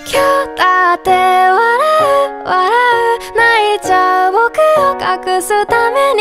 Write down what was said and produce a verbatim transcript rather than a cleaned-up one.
今日だって笑う笑う泣いちゃう僕を隠すため